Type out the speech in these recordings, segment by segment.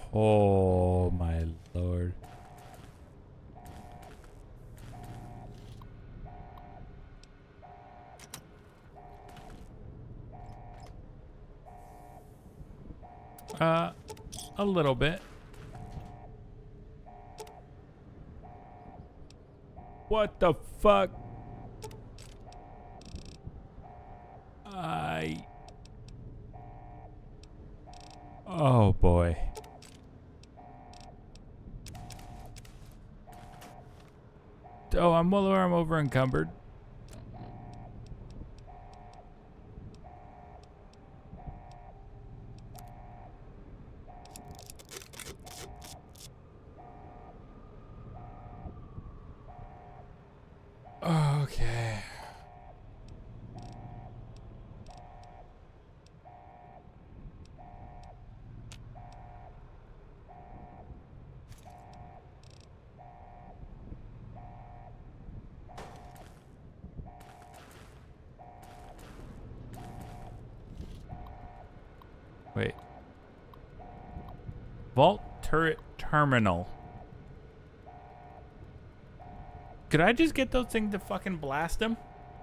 Oh my lord. A little bit. What the fuck? Oh boy. Oh, I'm over encumbered. Okay. Wait. Vault turret terminal. Could I just get those things to fucking blast them?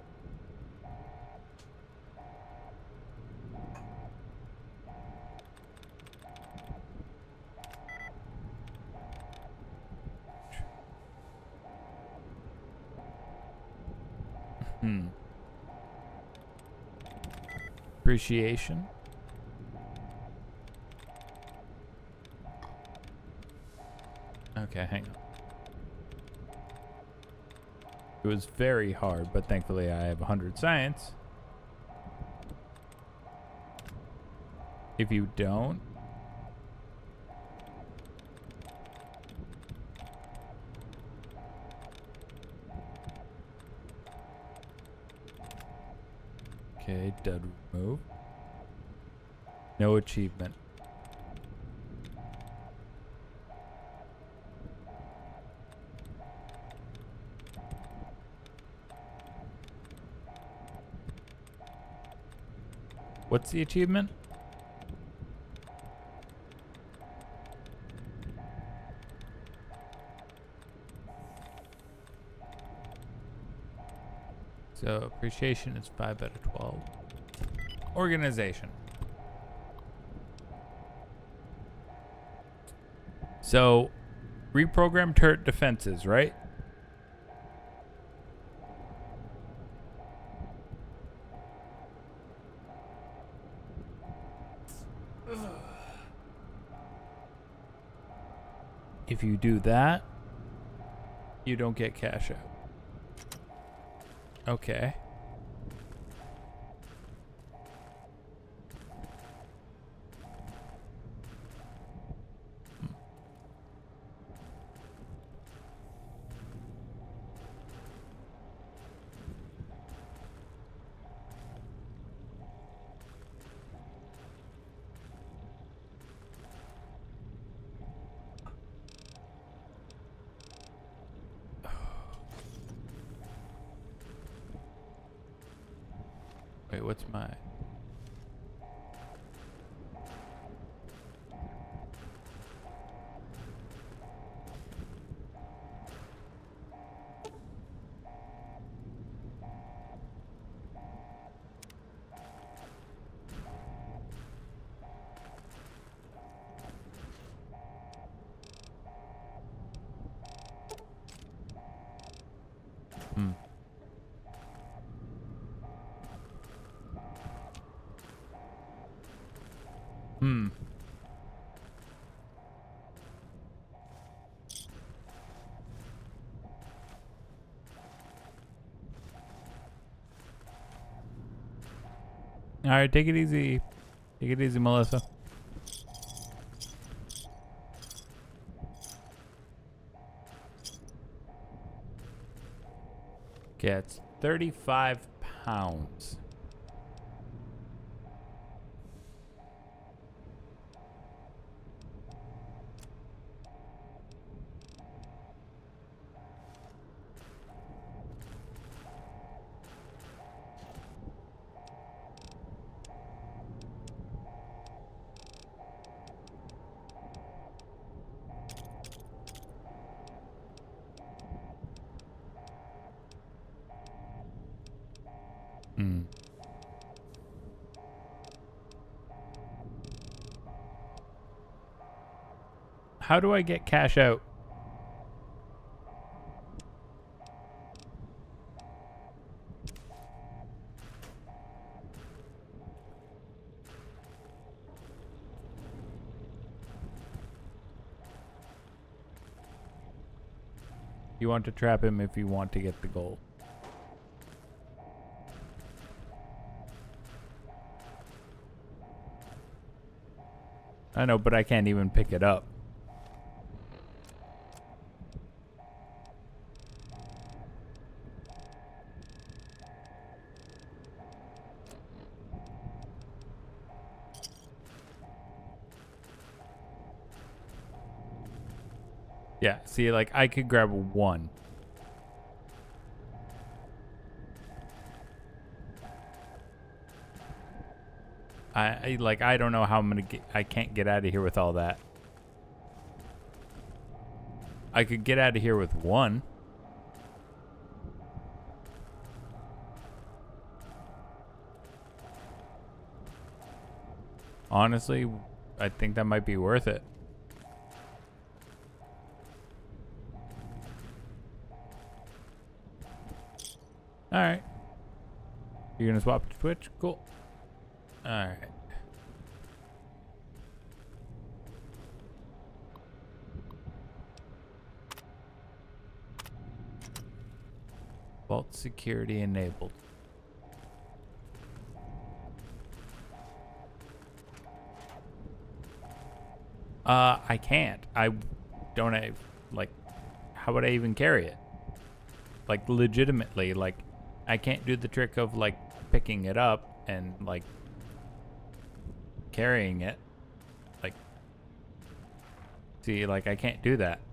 Appreciation. Okay, hang on. It was very hard, but thankfully I have 100 science. If you don't... Okay, dud remove. No achievement. What's the achievement? So appreciation is 5 out of 12. Organization. So reprogram turret defenses, right? If you do that, you don't get cash out. Okay. Wait, what's my... All right, take it easy. Take it easy, Melissa. Okay, it's 35 pounds. Hmm. How do I get cash out? You want to trap him if you want to get the gold. I know, but I can't even pick it up. Yeah, see, like, I could grab one. I don't know how I'm gonna get. I can't get out of here with all that. I could get out of here with one. Honestly, I think that might be worth it. Alright. You're gonna swap to Twitch? Cool. Alright. Vault security enabled. I can't. I don't have, like, how would I even carry it? Like, legitimately, like, I can't do the trick of, like, picking it up and, like, carrying it. Like, see, like, I can't do that.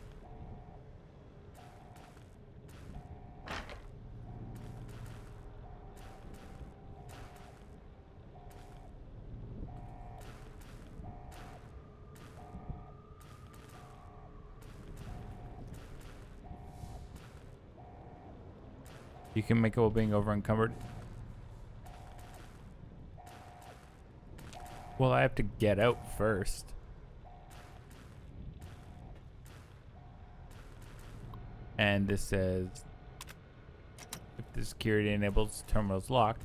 You can make it while being over encumbered. Well, I have to get out first. And this says, if the security enables, terminal is locked.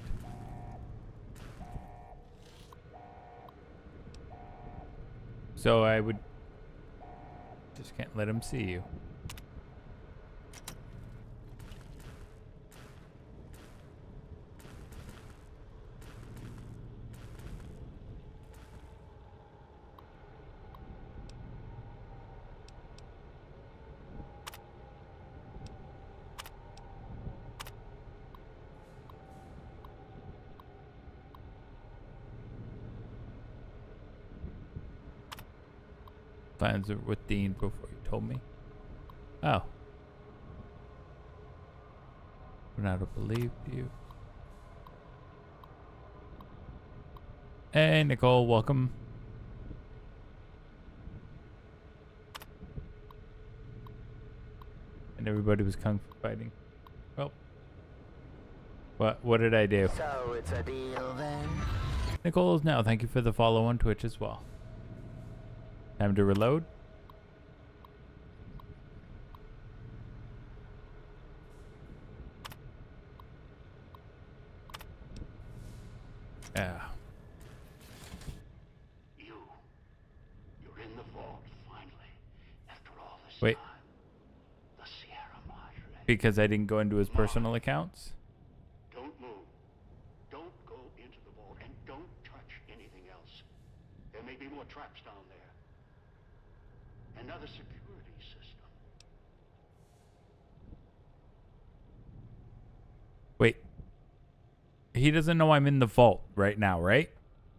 So I would just can't let him see you. Plans with Dean before you told me. Oh. Would not have believed you. Hey, Nicole, welcome. And everybody was kung fu fighting. Well, what did I do? So it's a deal then. Nicole's now. Thank you for the follow on Twitch as well. Time to reload. Yeah. You're in the vault finally. After all this Wait. time. The Sierra Madre. Because I didn't go into his personal accounts? Don't move. Don't go into the vault and don't touch anything else. There may be more traps down there. Another security system. Wait. He doesn't know I'm in the vault right now, right?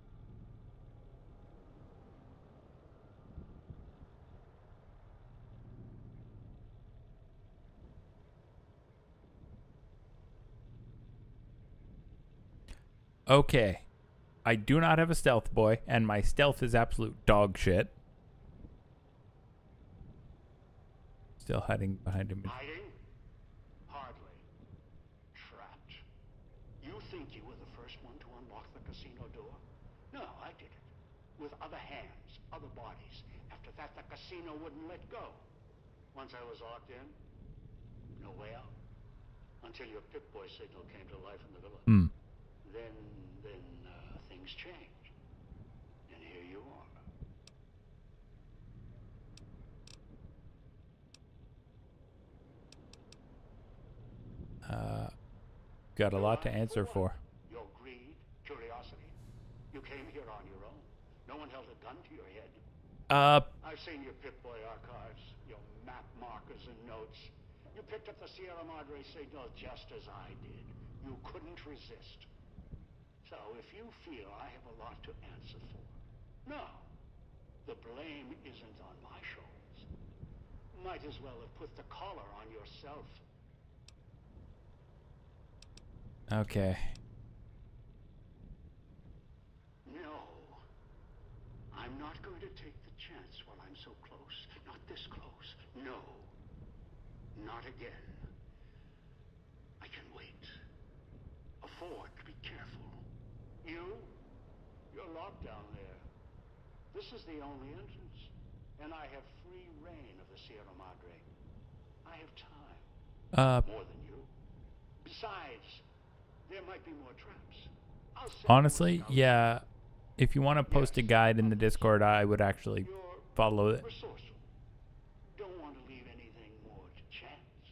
Okay. I do not have a stealth boy, and my stealth is absolute dog shit. Still hiding behind him. Hiding? Hardly. Trapped. You think you were the first one to unlock the casino door? No, I did it. With other hands, other bodies. After that, the casino wouldn't let go. Once I was locked in, no way out. Until your Pip-Boy signal came to life in the villa. Hmm. Then things changed. And here you are. Got a lot to answer for. Your greed, curiosity. You came here on your own. No one held a gun to your head. I've seen your Pip-Boy archives, your map markers and notes. You picked up the Sierra Madre signal just as I did. You couldn't resist. So if you feel I have a lot to answer for, no, the blame isn't on my shoulders. Might as well have put the collar on yourself. Okay. No. I'm not going to take the chance while I'm so close. Not this close. No. Not again. I can wait. Afford to be careful. You're locked down there. This is the only entrance. And I have free reign of the Sierra Madre. I have time. More than you. Besides, there might be more traps. Honestly, yeah. If you want to post a guide in the Discord, I would actually follow it. Resourceful. Don't want to leave anything more to chance.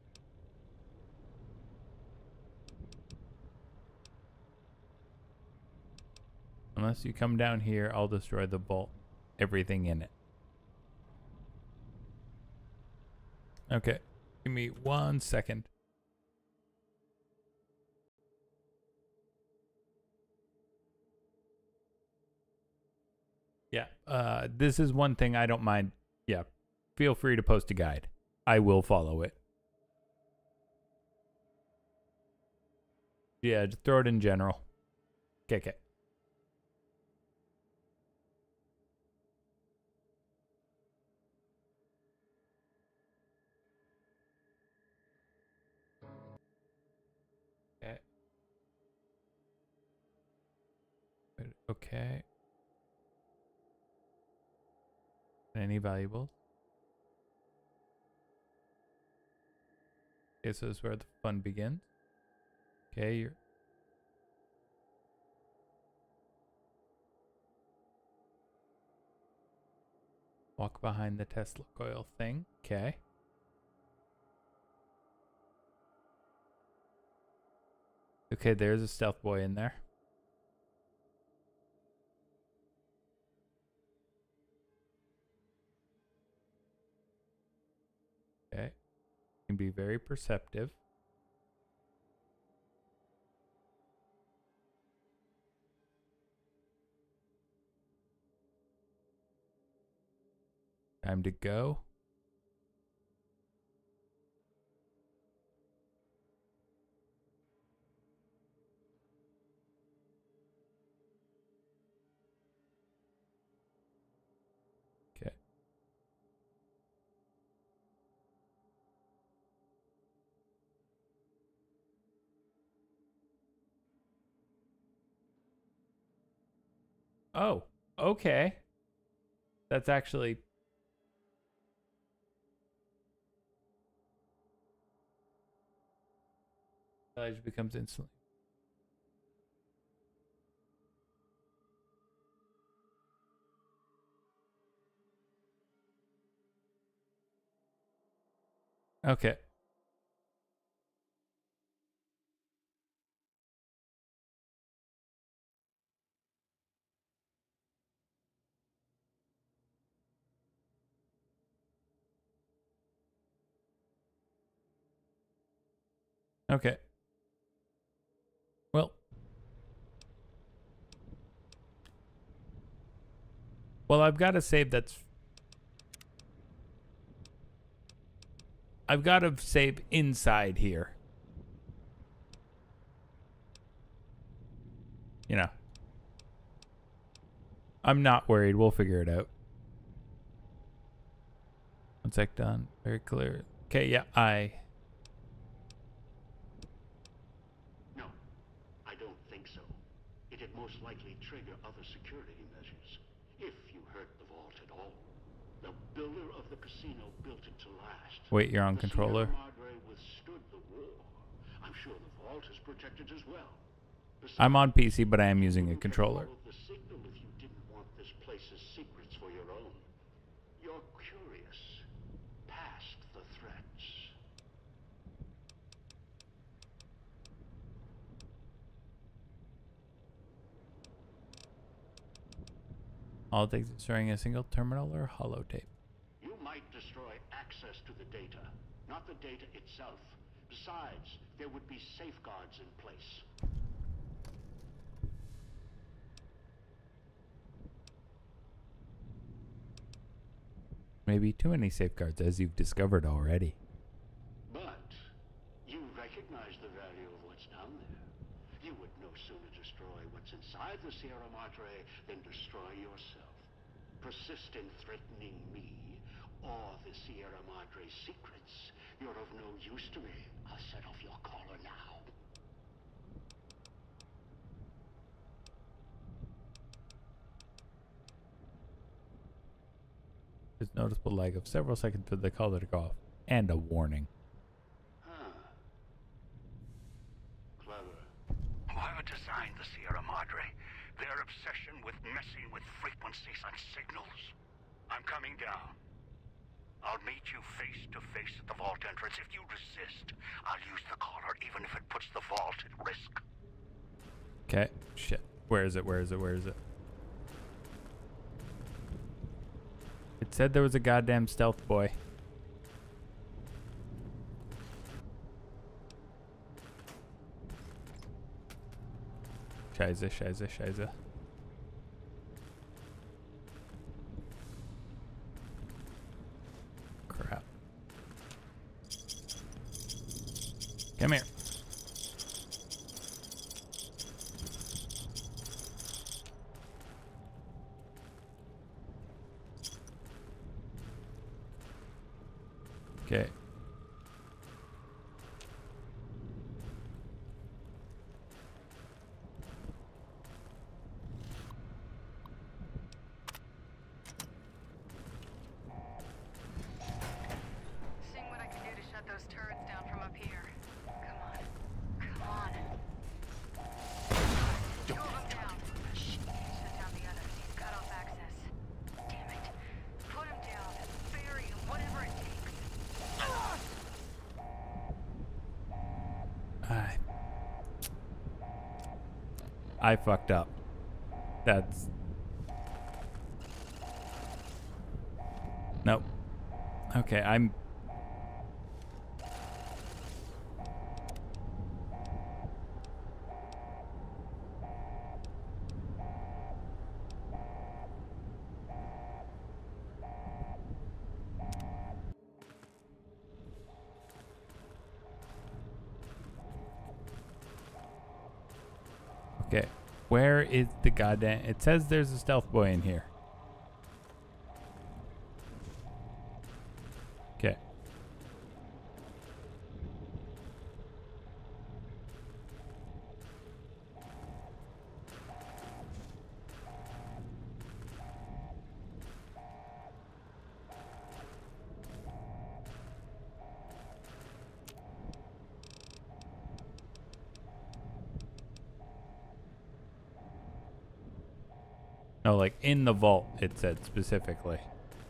Unless you come down here, I'll destroy the vault. Everything in it. Okay. Give me 1 second. Yeah. This is one thing I don't mind. Yeah. Feel free to post a guide. I will follow it. Yeah, just throw it in general. Okay. Okay. Okay. Any valuables? Okay, so this is where the fun begins. Okay, you're... Walk behind the Tesla coil thing. Okay. Okay, there's a stealth boy in there. Okay. Can be very perceptive. Time to go. Okay. Oh, okay. That's actually... Elijah becomes instantly... Okay. Okay. Well. Well, I've got to save that's... I've got to save inside here. You know. I'm not worried. We'll figure it out. 1 sec, done. Very clear. Okay, yeah, No, I think so. It'd most likely trigger other security measures. If you hurt the vault at all. The builder of the casino built it to last. Wait, you're on The controller? Sierra Madre withstood the war. I'm sure the vault is protected as well. Besides, I'm on PC, but I am using a you could controller. follow the signal if you didn't want this place's secrets for your own. You're curious, past the threats. All it takes is destroying a single terminal or holotape. You might destroy access to the data, not the data itself. Besides, there would be safeguards in place. Maybe too many safeguards, as you've discovered already. But you recognize the value of what's down there. You would no sooner destroy what's inside the Sierra Madre than destroy yourself. Persist in threatening me or the Sierra Madre's secrets. You're of no use to me. I'll set off your collar now. There's noticeable lag of several seconds for the collar to go off, and a warning. Clever. Whoever designed the Sierra Madre, their obsession with messing with frequencies and signals. I'm coming down. I'll meet you face to face at the vault entrance. If you resist, I'll use the collar even if it puts the vault at risk. Okay, shit. Where is it? Where is it? Where is it? It said there was a goddamn stealth boy. Scheiße, scheiße, scheiße. Crap. Come here. Okay. Seeing what I can do to shut those turrets down from up here. Come on. Come on. Two of them down. Shut down the others. Cut off access. Damn it. Put him down. Bury him. Whatever it takes. I fucked up. That's... Nope. Okay, I'm... Okay, where is the goddamn... It says there's a stealth boy in here. Okay. No, like in the vault, it said specifically.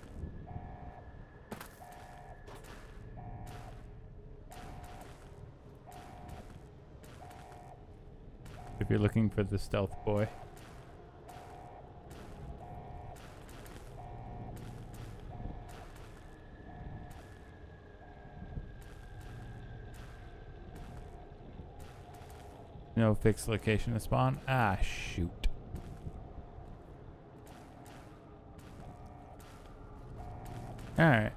If you're looking for the stealth boy. No fixed location to spawn. Ah, shoot. Alright.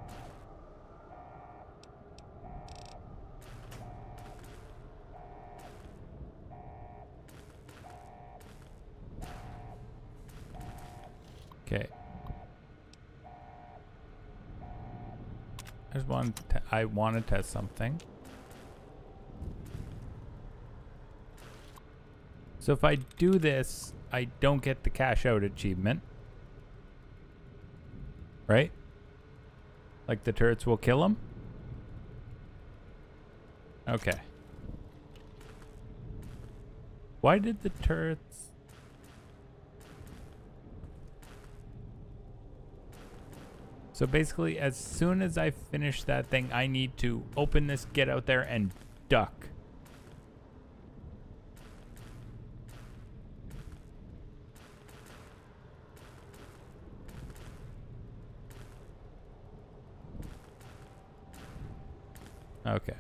Okay. There's one. I want to test something. So if I do this, I don't get the cash out achievement. Right? Like the turrets will kill him? Okay. Why did the turrets... So basically, as soon as I finish that thing, I need to open this, get out there, and duck. Okay.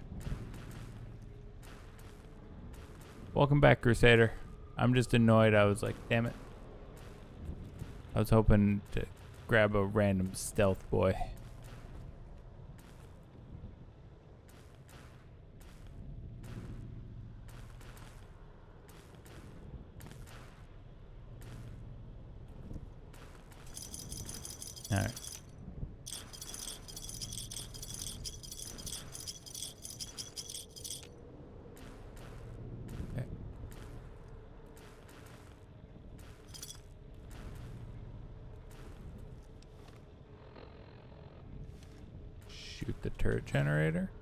Welcome back, Crusader. I'm just annoyed. I was like, damn it. I was hoping to grab a random stealth boy. All right. Okay. Shoot the turret generator.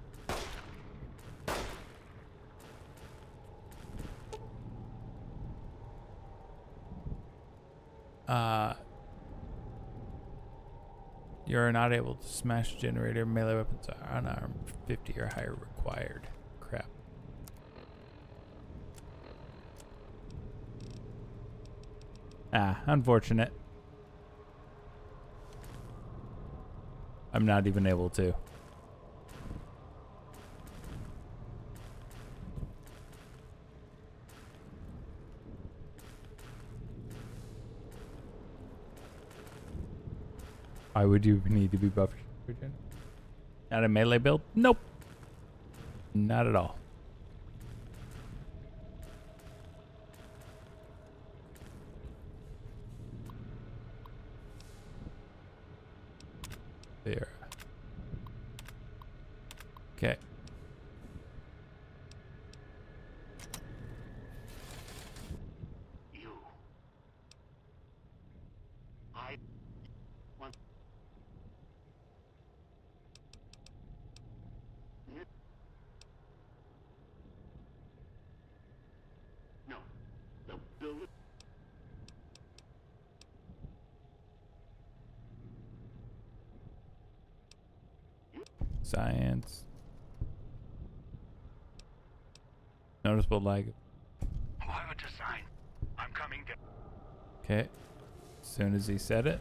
You're not able to smash generator. Melee weapons are unarmed. 50 or higher required. Crap. Ah, unfortunate. I'm not even able to. Why would you need to be buffed? Not a melee build? Nope. Not at all. There. Okay. You. I want. No. The building. Science. Noticeable lag. I'll have it to sign. I'm coming down. Okay. As soon as he said it.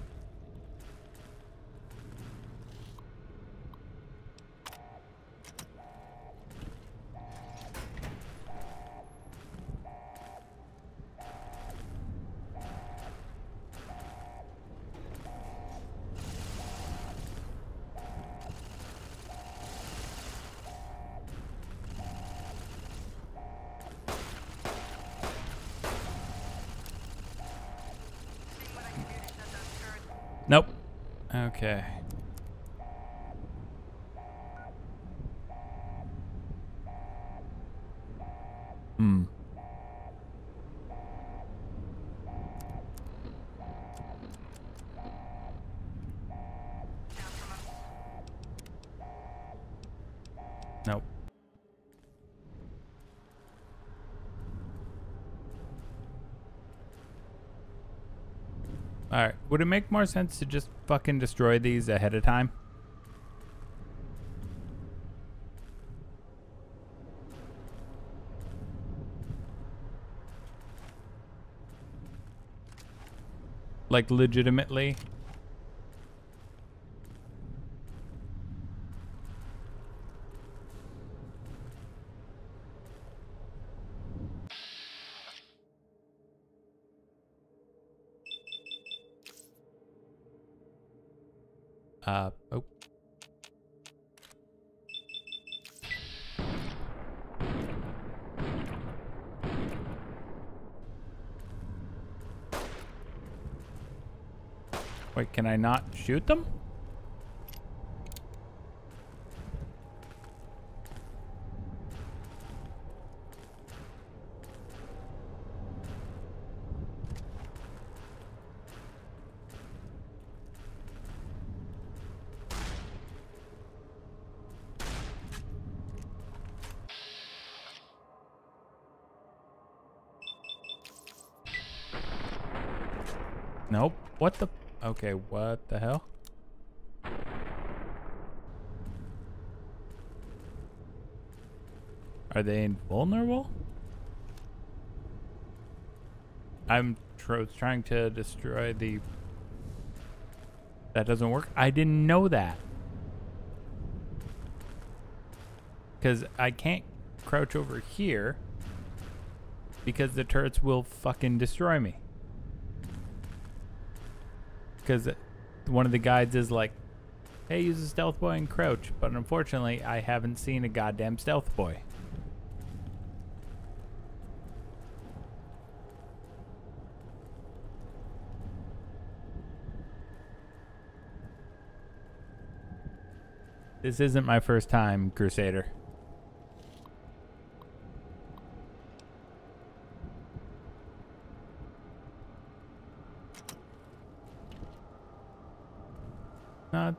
Nope. Okay. Hmm. Nope. Alright, would it make more sense to just fucking destroy these ahead of time? Like, legitimately? Oh. Wait, can I not shoot them? Nope. What the? Okay, what the hell? Are they invulnerable? I'm trying to destroy the... That doesn't work? I didn't know that. Because I can't crouch over here because the turrets will fucking destroy me. Because one of the guides is like, hey, use a stealth boy and crouch. But unfortunately, I haven't seen a goddamn stealth boy. This isn't my first time, Crusader. No,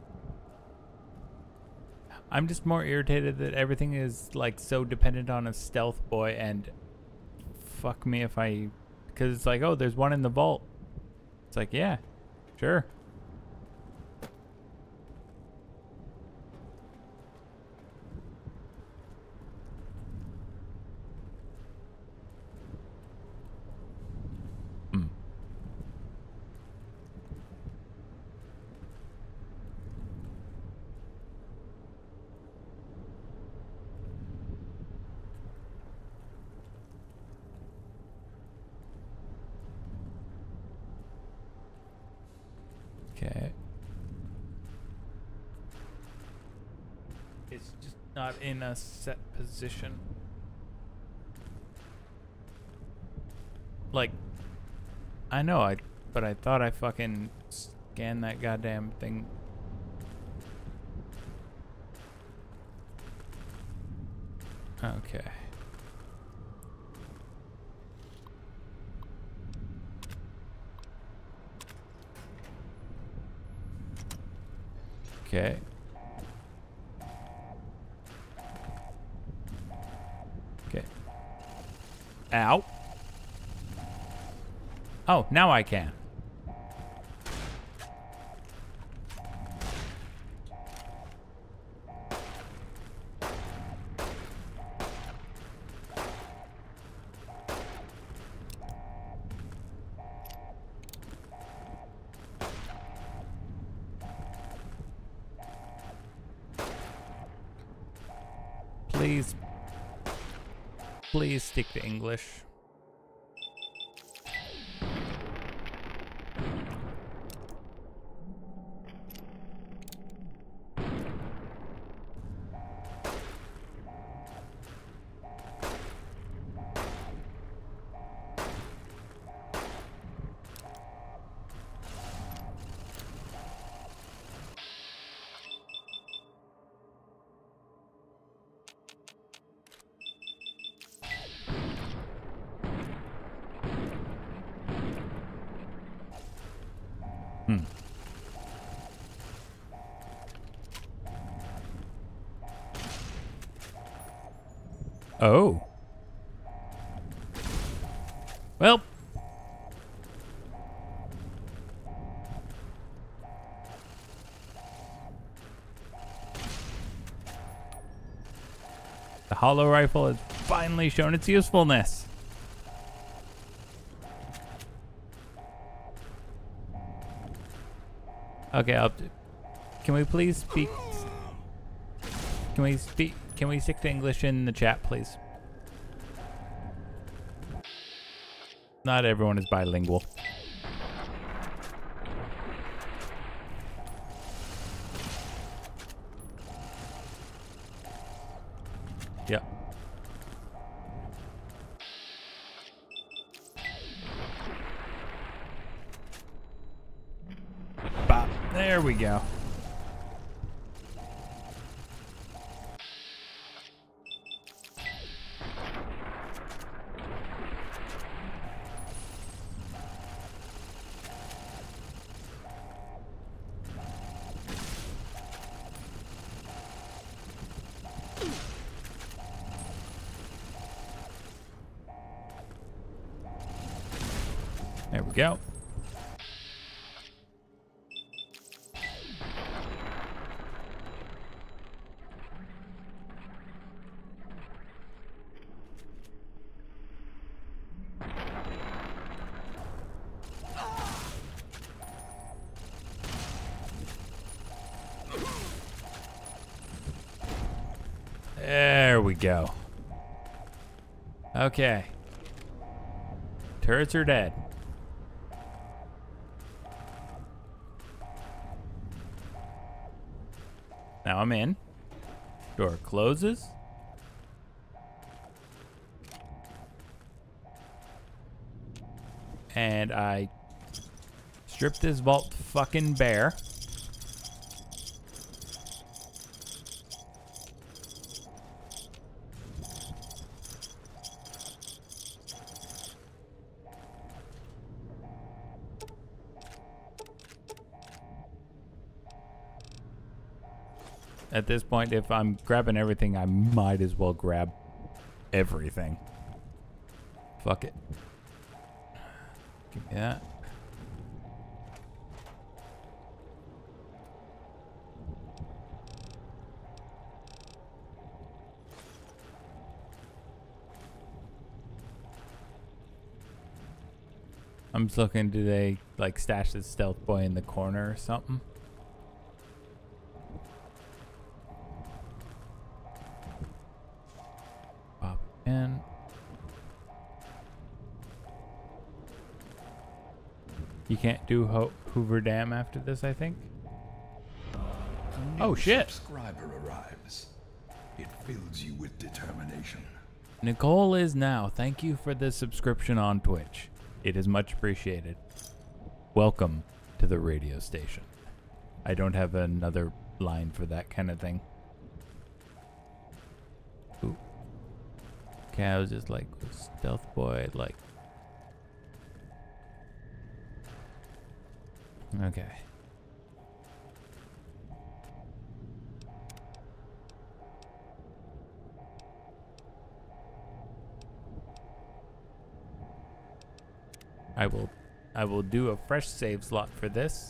I'm just more irritated that everything is like so dependent on a stealth boy, and fuck me if I... Because it's like, oh, there's one in the vault. It's like, yeah, sure. Okay. It's just not in a set position. Like, I know, but I thought I fucking scanned that goddamn thing. Okay. Okay. Okay. Ow. Oh, now I can. Please stick to English. Oh. Well. The hollow rifle has finally shown its usefulness. Okay, can we please speak? Can we stick to English in the chat, please? Not everyone is bilingual. Yep. Bop. There we go. There we go. we go. Okay. Turrets are dead. Now I'm in. Door closes. And I strip this vault fucking bare. At this point, if I'm grabbing everything, I might as well grab everything. Fuck it. Give me that. I'm just looking, do they like stash the stealth boy in the corner or something? Pop in. You can't do Hoover Dam after this, I think. Oh shit! Subscriber arrives. It fills you with determination. Nicole is now. Thank you for the subscription on Twitch. It is much appreciated. Welcome to the radio station. I don't have another line for that kind of thing. Ooh. Okay, I was just like, stealth boy, like. Okay. I will do a fresh save slot for this.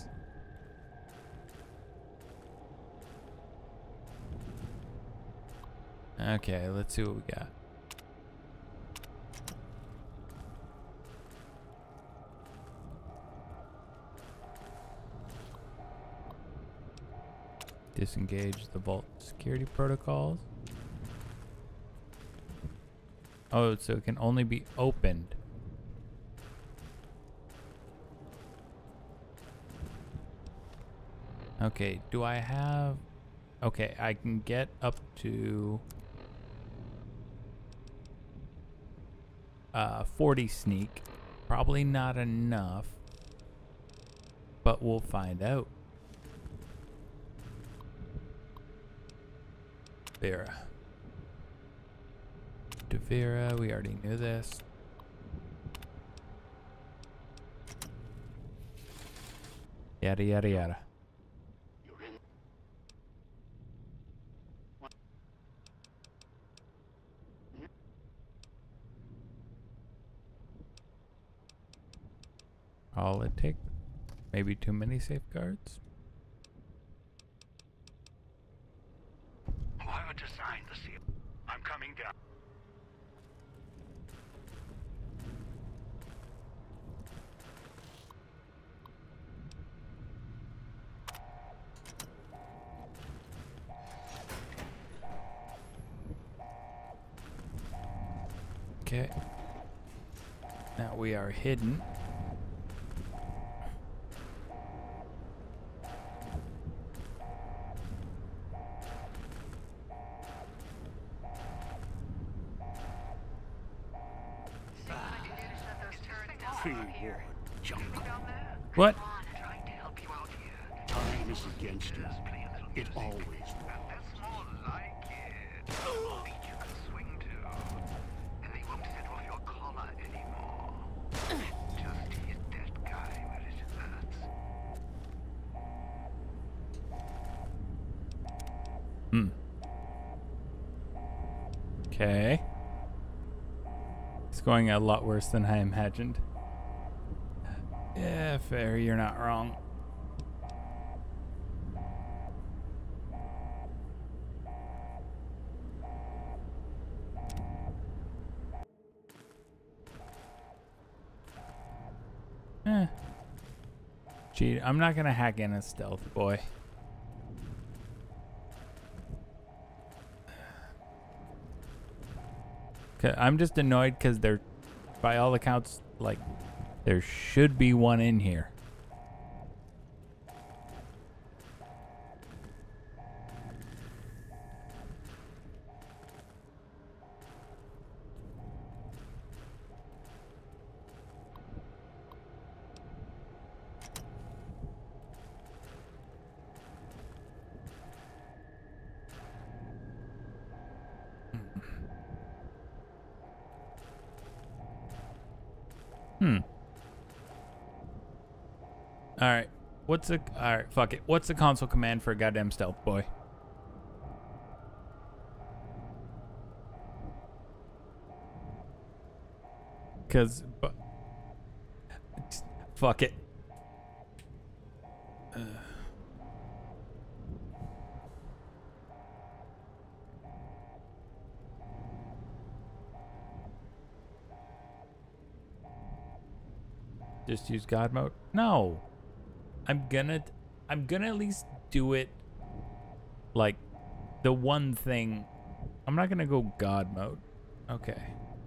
Okay, let's see what we got. Disengage the vault security protocols. Oh, so it can only be opened. Okay, do I have... Okay, I can get up to 40 sneak. Probably not enough, but we'll find out. Vera. Devera, we already knew this. Yada yada yada. All it takes. Maybe too many safeguards. Whoever designed the seal, I'm coming down. Okay. Now we are hidden. What? Time is against you. It always will. That's more like it. Beat you can swing to, and they won't set off your collar anymore. Just hit that guy where it hurts. Okay. It's going a lot worse than I imagined. Yeah, fair, you're not wrong. Gee, I'm not gonna hack in a stealth boy. I'm just annoyed because there, by all accounts, like, there should be one in here. Alright. Alright, fuck it. What's the console command for a goddamn stealth boy? Fuck it. Just use God mode? No. I'm gonna at least do it like the one thing. I'm not gonna go God mode. Okay.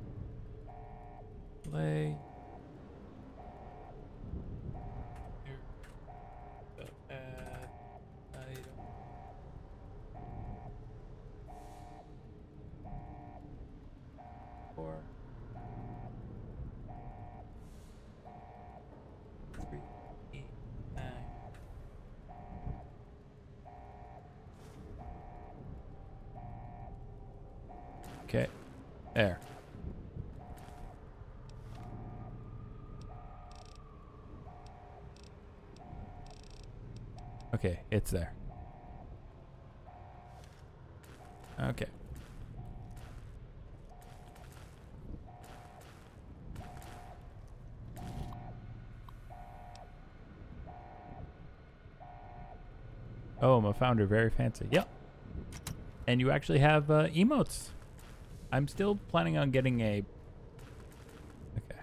Play. Okay, there. Okay, it's there. Okay. Oh, my founder, very fancy. Yep. And you actually have emotes. I'm still planning on getting a... Okay.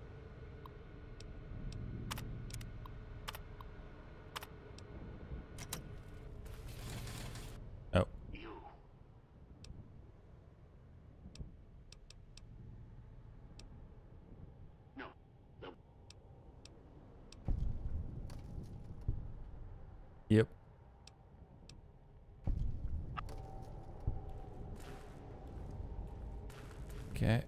Oh. You. No. The Yep. Okay.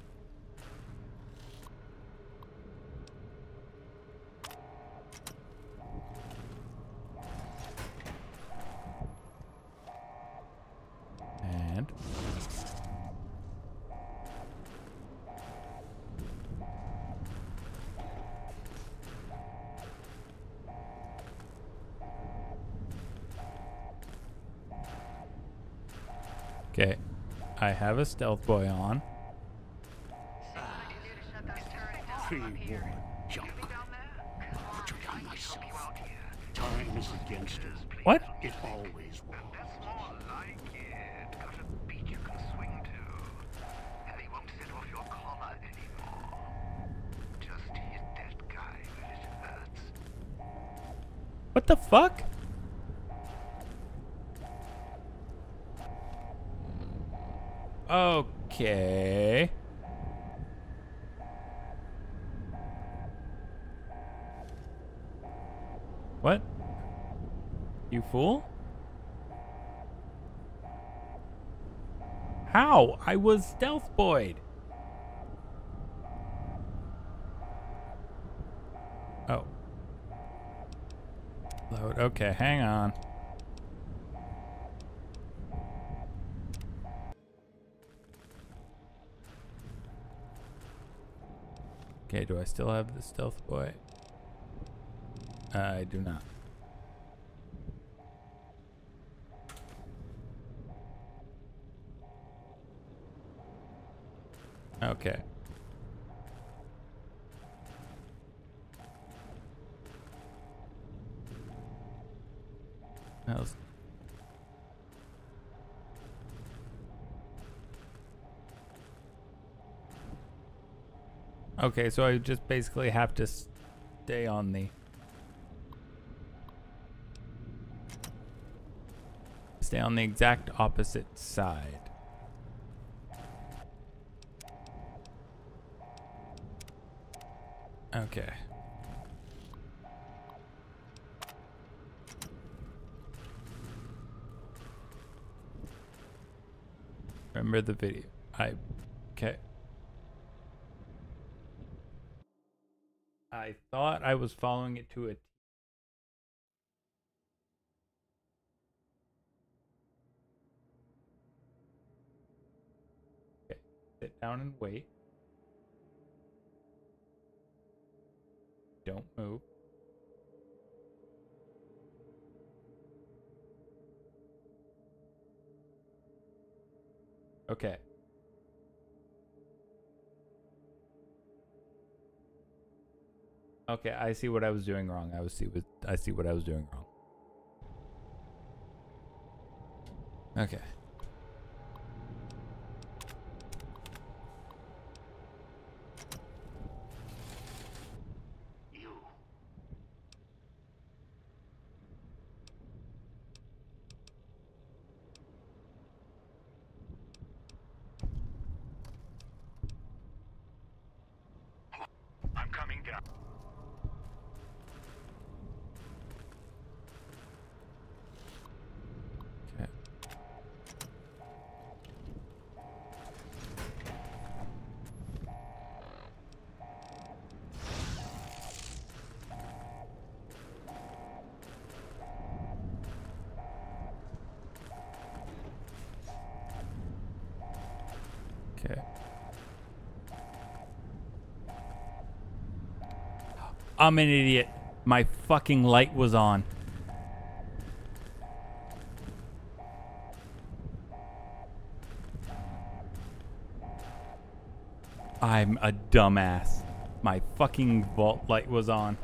And okay. I have a stealth boy on. free-born junk. Put you down myself. Time is against us. What? It always was. That's more like it. Got a beat you can swing to. And they won't set off your collar anymore. Just hit that guy where it hurts. What the fuck? Okay. What? You fool? How? I was stealth boyed. Oh. Load. Okay, hang on. Okay, do I still have the stealth boy? I do not. Okay. Else. Okay, so I just basically have to stay on the... Stay on the exact opposite side. Okay. Remember the video. Okay. I thought I was following it to a Okay. Sit down and wait. Don't move. Okay. Okay, I see what I was doing wrong. I see what I was doing wrong. Okay. You. I'm coming down. Okay. Okay. I'm an idiot. My fucking light was on. I'm a dumbass. My fucking vault light was on.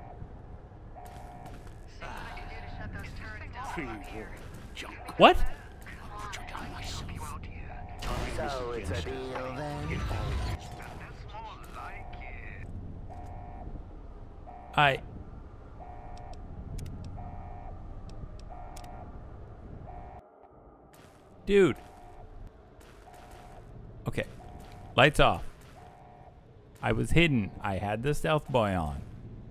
See what I can do to shut those turrets down Free up here. junk. What? Put you down myself. Time So is it's a against us. deal then? It always will. That's more like it. Dude. Okay. Lights off. I was hidden. I had the stealth boy on.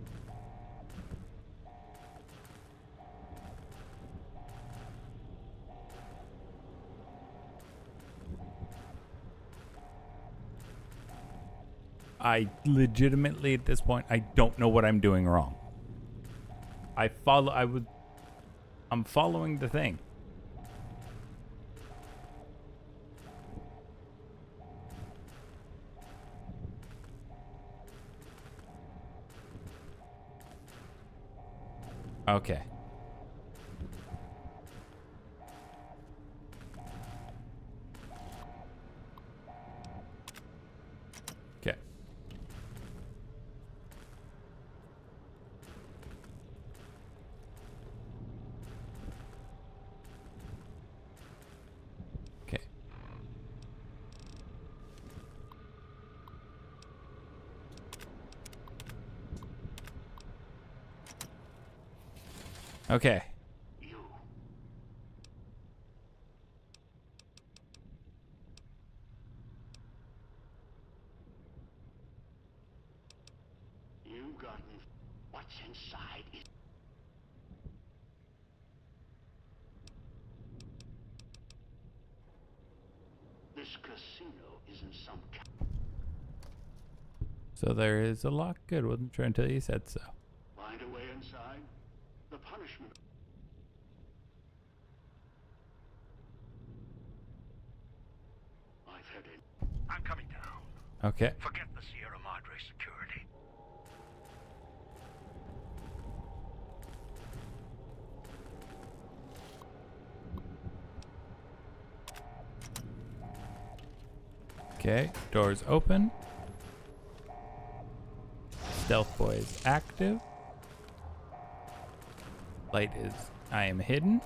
I legitimately at this point I don't know what I'm doing wrong. I'm following the thing. Okay. Okay. Okay. Okay. You. You've gotten what's inside is. This casino isn't some. So there is a lock. Good. Wasn't sure until you said so. Find a way inside. The punishment. I've had it. I'm coming down. Okay. Forget the Sierra Madre security. Okay. Doors open. Stealth boy is active. Light is. I am hidden.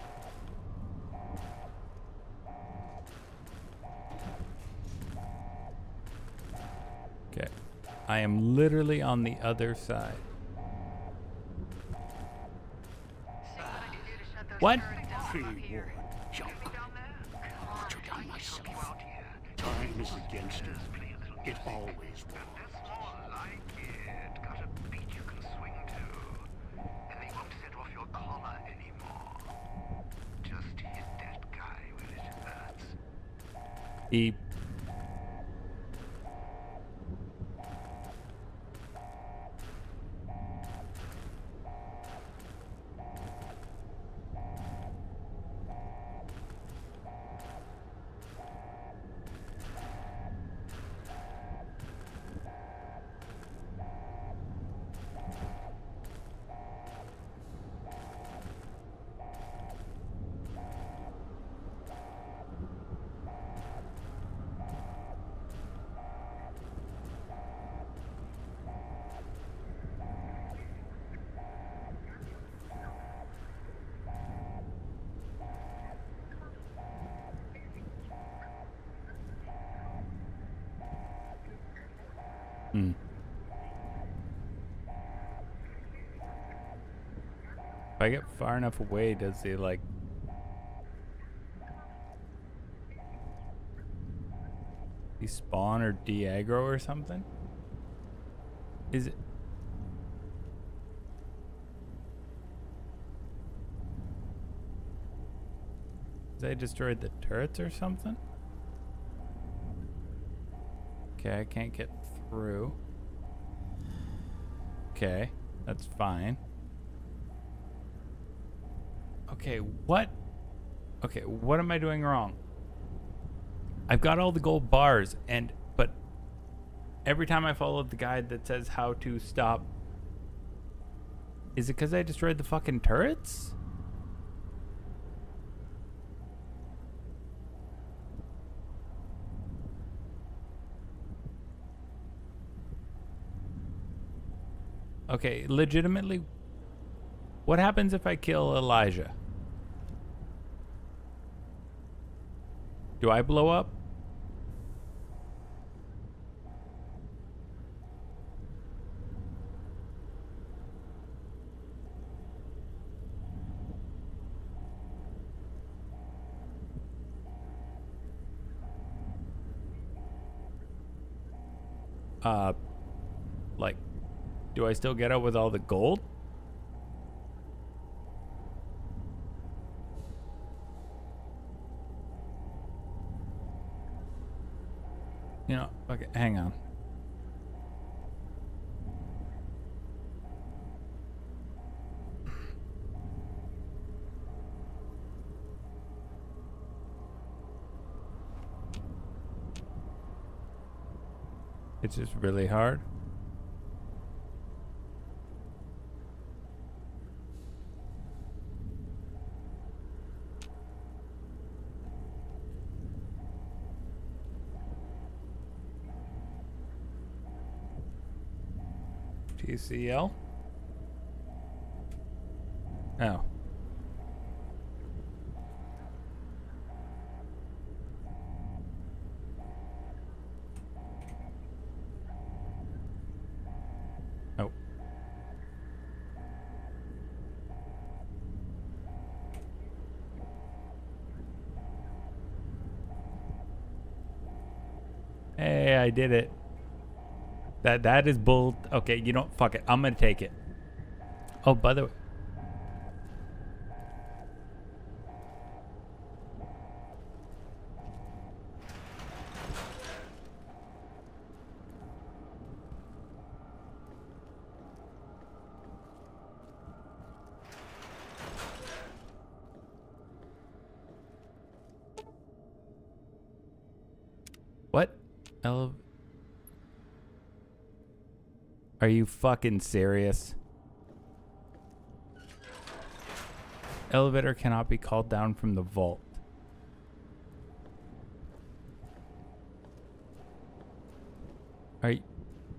Okay. I am literally on the other side. See what I can do to shut those What? turrets down Free up here. war. Junk. Down there? Put you down myself. Time is against us. It always will. That's more Like it. Got a beat you can swing to. Heavy won't set off your collar anymore. Just hit that guy when it hurts. He Hmm. If I get far enough away, does he like despawn or de-aggro or something? Is it? Has I destroyed the turrets or something? Okay, I can't get through. Okay, that's fine. Okay, what? Okay, what am I doing wrong? I've got all the gold bars, but every time I follow the guide that says how to stop, is it because I destroyed the fucking turrets? Okay, legitimately, what happens if I kill Elijah? Do I blow up? Like, do I still get out with all the gold? You know, okay, hang on. It's just really hard. TCL? Oh. Oh. Hey, I did it. That is bull. Okay, you don't fuck it. I'm gonna take it. Oh, by the way. What? Are you fucking serious? Elevator cannot be called down from the vault. Are you...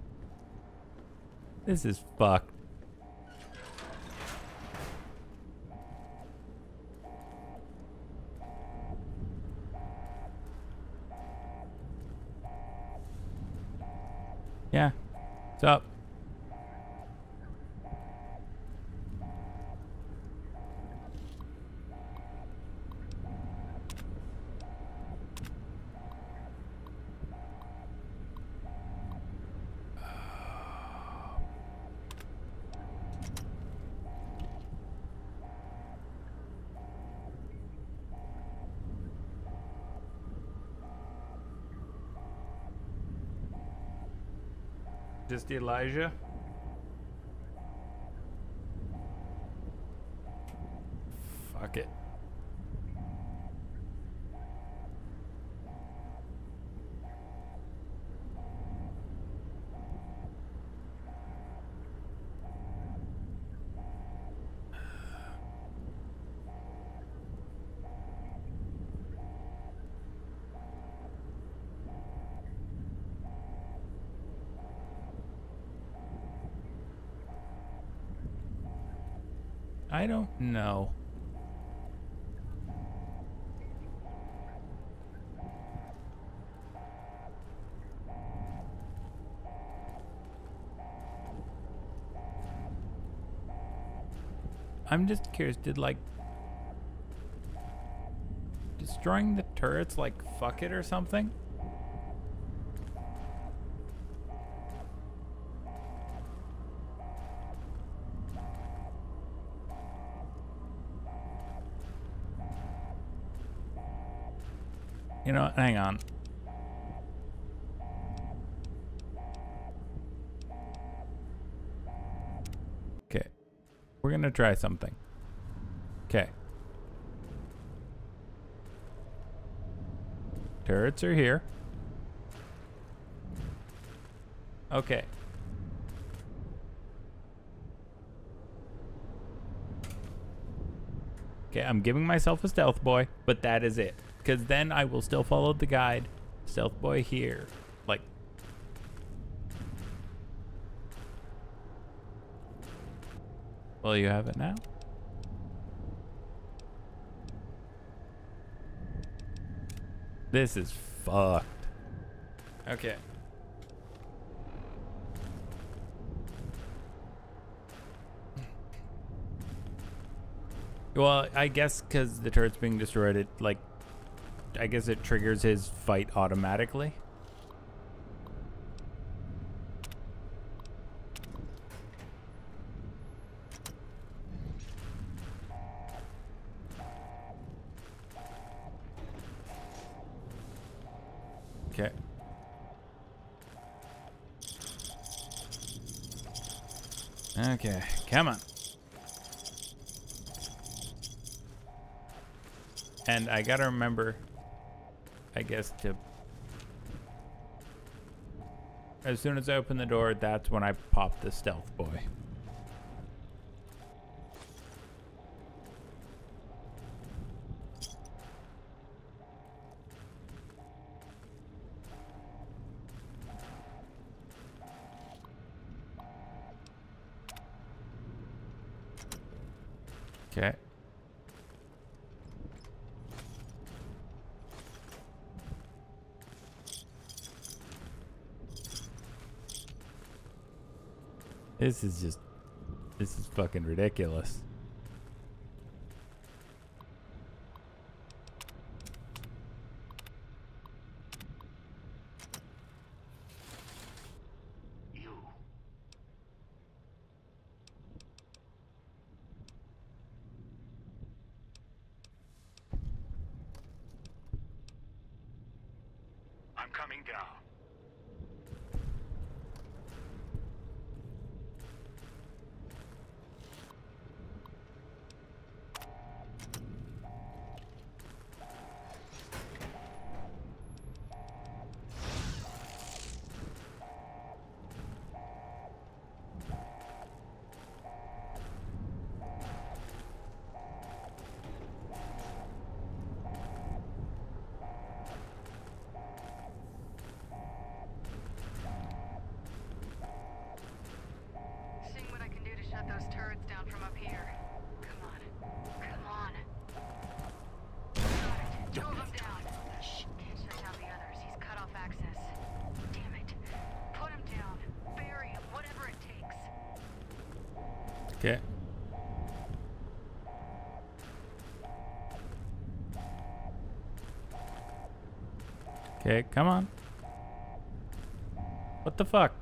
This is fucked. Yeah. What's up? Just Elijah. Fuck it. I don't know. I'm just curious, did like destroying the turrets like fuck it or something? You know, hang on. Okay. We're gonna try something. Okay. Turrets are here. Okay. Okay, I'm giving myself a stealth boy, but that is it. Because then I will still follow the guide. Stealth boy here. Like. Well, you have it now. This is fucked. Okay. Well, I guess because the turret's being destroyed, it, like, I guess it triggers his fight automatically. Okay. Okay, come on. And I gotta remember, I guess, to... As soon as I open the door, that's when I pop the stealth boy. Okay. This is fucking ridiculous. You. I'm coming down. Seeing what I can do to shut those turrets down from up here. Come on. Come on. Got it. Two of them down. Can't shut down the others. He's cut off access. Damn it. Put him down. Bury him. Whatever it takes. Okay. Okay, come on. What the fuck?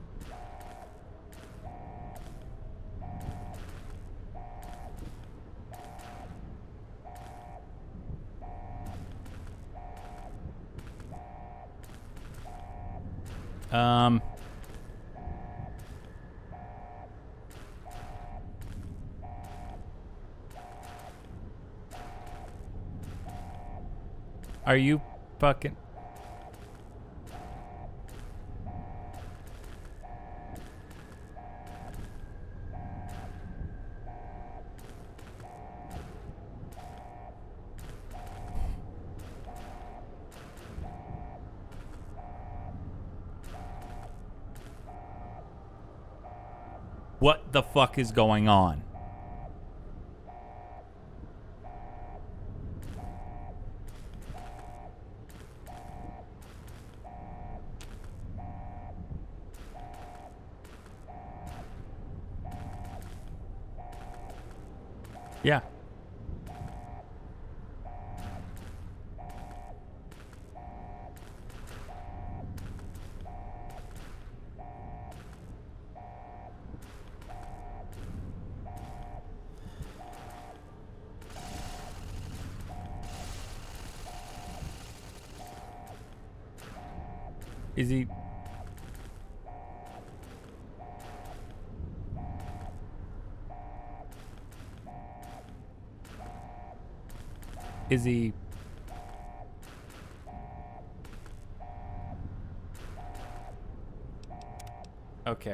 Are you fucking... What the fuck is going on? Yeah. Is he... Is he... Okay.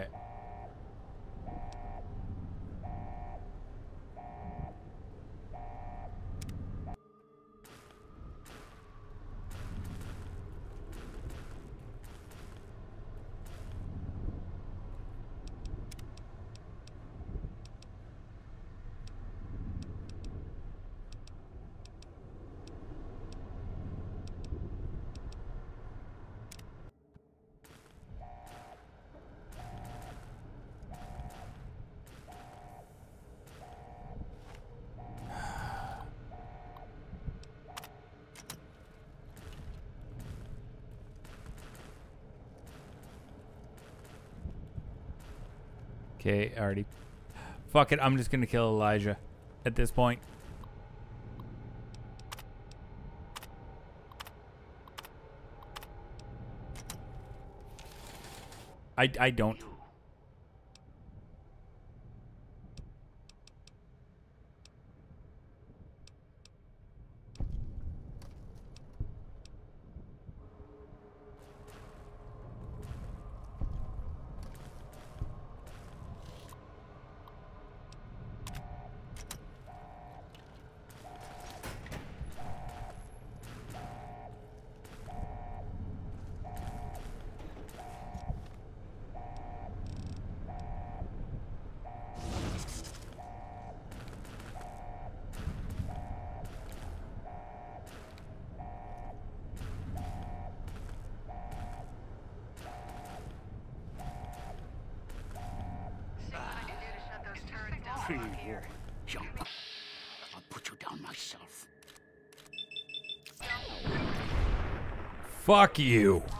Okay, already. Fuck it, I'm just gonna kill Elijah at this point. I don't. I'll put you down myself. Fuck you.